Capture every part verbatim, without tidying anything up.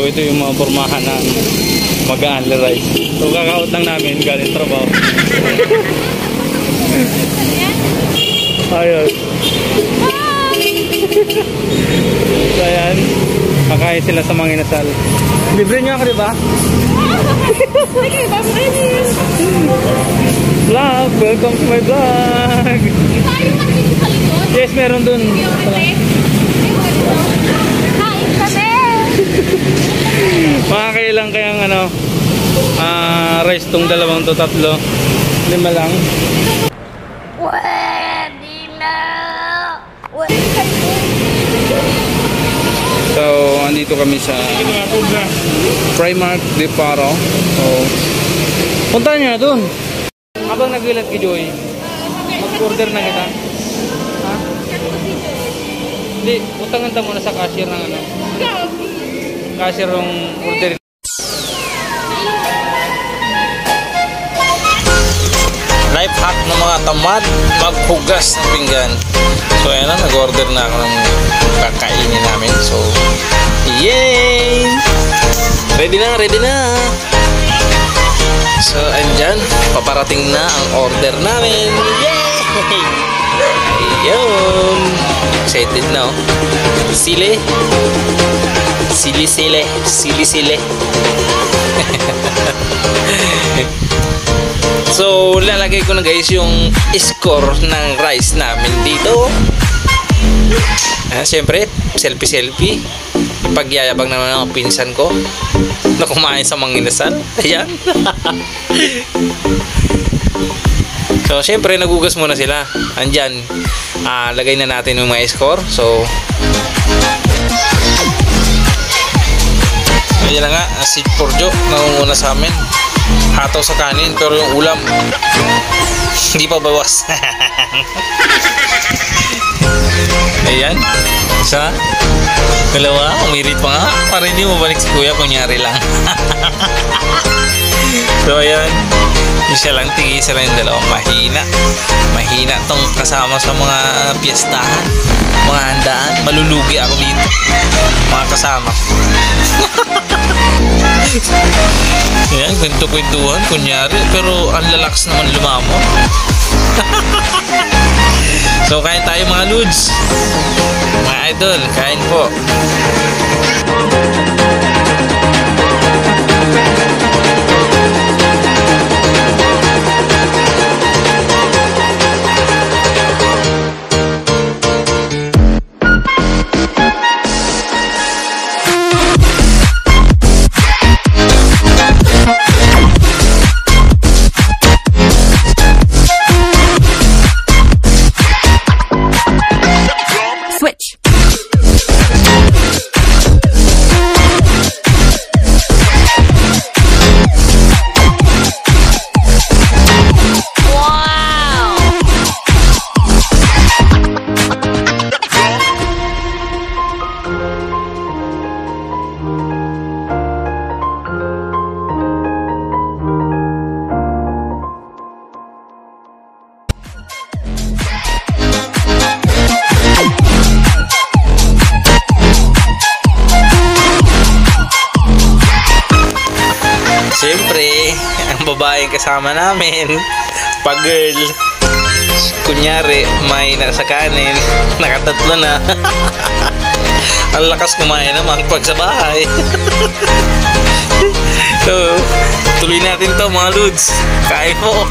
ito yung mga pormahan ng mag-a-unli rice. So kakaot lang namin galing trabaho. Ayos. So ayan, kakain sila sa Mang Inasal. Libre nyo ako, diba? Vlog, welcome to my vlog. Yes, meron dun. Makakailang kayang ano, uh, rice tong dalawang to, tatlo. Lima lang. So, andito kami sa Primark de Paro. So, punta niya dun. Habang nagilat ki Joy, mag-order na kita. Ha? Hindi, utangan ta muna sa cashier ng ano. Cashier ng order. Life hack ng mga tamad, maghugas ng pinggan. So ayan na, nag-order na ako ng kakainin namin. So, yay! Ready na, ready na! So, andyan, paparating na ang order namin. Yay! Ayun! Excited na, oh. Sili. Sili, sili. Sili, sili. So, lalagay ko na guys yung score ng rice namin dito. Ah, siyempre, selfie-selfie. Ipagyayabang naman ang pinsan ko na kumain sa Mang Inasal. Ayan. So, siyempre, nagugas muna sila. Andyan, ah, lagay na natin yung mga score. So, ayan na nga, si Porjo nangunguna sa amin. Hataw sa kanin, pero yung ulam hindi pa bawas. Ayan, isa, dalawa, umirit pa nga para hindi mabalik si kuya, kunyari lang. So ayan, isa lang, tigi, isa lang yung dalawa. Mahina, mahina tong kasama sa mga piyestahan, mga handaan. Malulugi ako dito, mga kasama. Ayan, kwento-kwentuhan, kunyari, pero ang lalakas naman lumamo. So, kain tayo mga Ludes. Mga idol, kain po. Siyempre, ang babaeng kasama namin, pag girl, kunyari, may nasa kanin, nakatatlo na. Ang lakas kumain naman pag sa bahay. So, tuloy natin to mga Ludes. Kain po.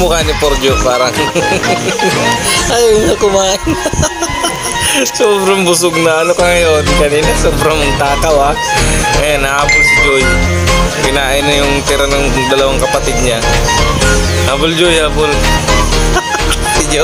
mukha ni Porjo parang ayaw na kumain. Sobrang busog na. Ano ka ngayon? Kanina sobrang takaw, ha. Ayan, nahabol si Joy. Kinain na yung tira ng dalawang kapatid niya. Habol, Joy, habol. Si Joy.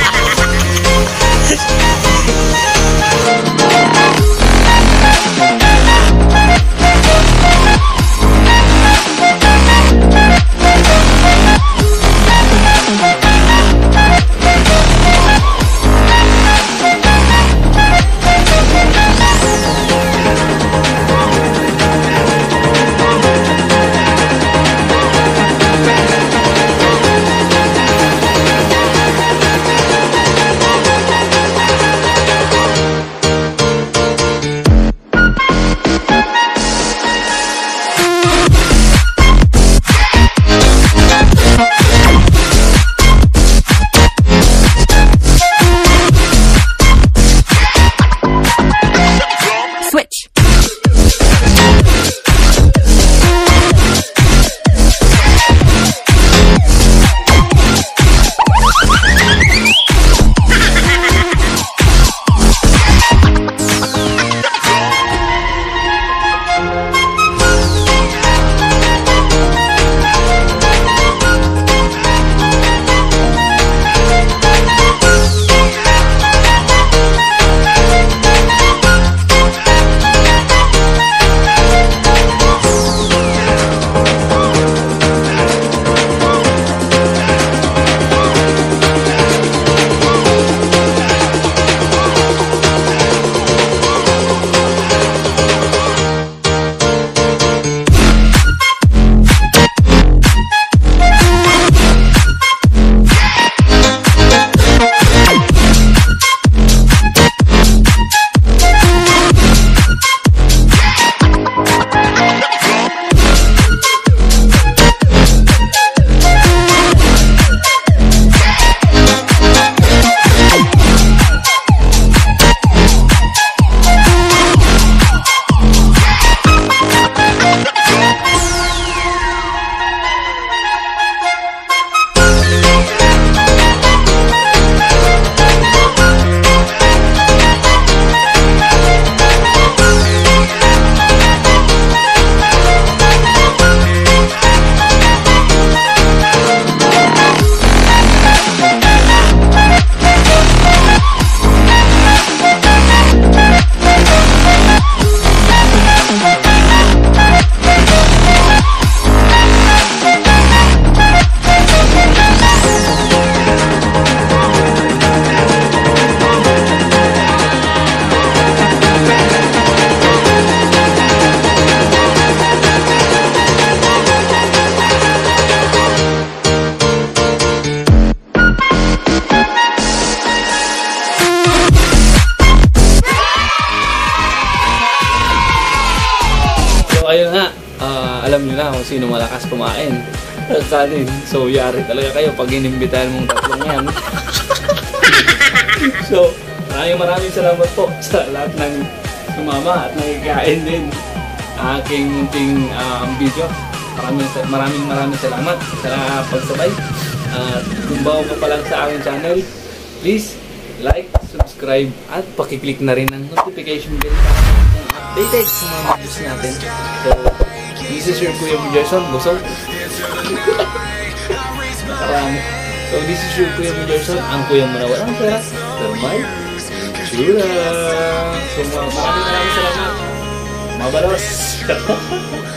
ayun nga, uh, alam niyo na kung sino malakas kumain. Sa atin, so yari talaga kayo pag inimbitahan mong tatlong yan. So, maraming maraming salamat po sa lahat ng sumama at nakikain din aking munting um, video. Maraming maraming maraming salamat sa pagsabay. At kung bago ka pa lang sa aking channel, please like, subscribe at pakiclick na rin ang notification bell para updated sa mga videos natin. So, this is your Kuya Jason, busog. Nakarami. So, this is your Kuya Jason, ang kuya mo na walang pera, pero may tsura. So, maraming maraming salamat. Mabalos!